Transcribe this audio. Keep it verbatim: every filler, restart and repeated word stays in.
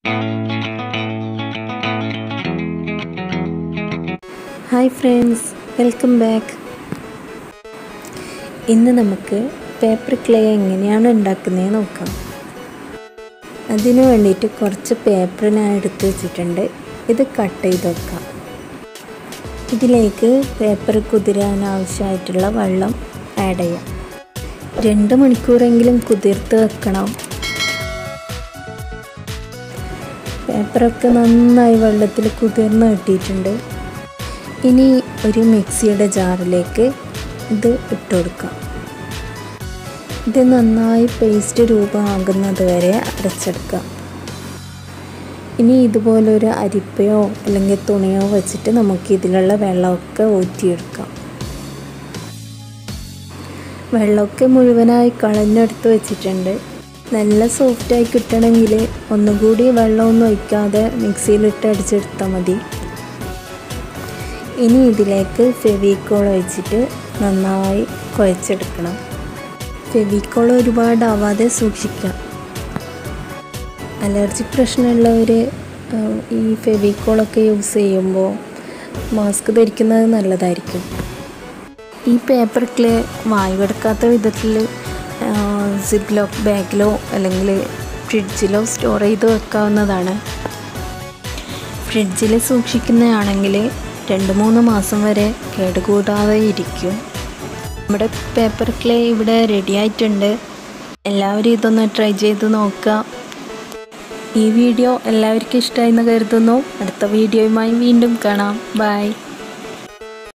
Hi friends, welcome back. ഇന്ന് നമുക്ക് paper clay എങ്ങനെയാണ് ഉണ്ടാക്കുന്നത് നോക്കാം. അതിനു വേണ്ടിയിട്ട് കുറച്ച് പേപ്പർ ഞാൻ എടുത്ത് വെച്ചിട്ടുണ്ട്. ഇത് കട്ട് ചെയ്ത് വെക്കാം. ഇതിലേക്ക് പേപ്പർ കുതിരാൻ ആവശ്യമായിട്ടുള്ള വെള്ളം ആഡ് ചെയ്യാം. രണ്ട് മണിക്കൂറെങ്കിലും കുതിർത്ത് വെക്കണം. പേപ്പറൊക്കെ നന്നായി വെള്ളത്തിൽ കുതിർന്ന് കിട്ടിയിട്ടുണ്ട്. ഇനി ഒരു മിക്സിയുടെ ജാറിലേക്ക് ഇത് ഇട്ട് കൊടുക്കാം. ഇത് നന്നായി പേസ്റ്റ് രൂപമാകുന്നത് വരെ അരച്ചെടുക്കാം. ഇനി ഇതുപോലൊരു അരിപ്പയോ അല്ലെങ്കിൽ തുണിയോ വെച്ചിട്ട് നമുക്ക് ഇതിലുള്ള വെള്ളമൊക്കെ ഊറ്റിയെടുക്കാം. വെള്ളമൊക്കെ മുഴുവനായി കളഞ്ഞെടുത്ത് വെച്ചിട്ടുണ്ട്. നല്ല സോഫ്റ്റായി കിട്ടണമെങ്കിൽ ഒന്നുകൂടി വെള്ളമൊന്നും ഒഴിക്കാതെ മിക്സിയിലിട്ട് അടിച്ചെടുത്താൽ മതി. ഇനി ഇതിലേക്ക് ഫെവിക്കോൾ ഒഴിച്ചിട്ട് നന്നായി കുഴച്ചെടുക്കണം. ഫെവിക്കോൾ ഒരുപാടാവാതെ സൂക്ഷിക്കാം. അലർജി പ്രശ്നമുള്ളവർ ഈ ഫെവിക്കോളൊക്കെ യൂസ് ചെയ്യുമ്പോൾ മാസ്ക് ധരിക്കുന്നത് നല്ലതായിരിക്കും. ഈ പേപ്പർ ക്ലേ വായുവെടുക്കാത്ത വിധത്തിൽ സിപ്പ് ലോക്ക് ബാഗിലോ അല്ലെങ്കിൽ ഫ്രിഡ്ജിലോ സ്റ്റോർ ചെയ്ത് വെക്കാവുന്നതാണ്. ഫ്രിഡ്ജിൽ സൂക്ഷിക്കുന്നതാണെങ്കിൽ രണ്ട് മൂന്ന് മാസം വരെ കേടുകൂടാതെ ഇരിക്കും. നമ്മുടെ പേപ്പർ ക്ലേ ഇവിടെ റെഡി ആയിട്ടുണ്ട്. എല്ലാവരും ഇതൊന്ന് ട്രൈ ചെയ്ത് നോക്കുക. ഈ വീഡിയോ എല്ലാവർക്കും ഇഷ്ടമായെന്ന് കരുതുന്നു. അടുത്ത വീഡിയോയുമായി വീണ്ടും കാണാം. ബൈ.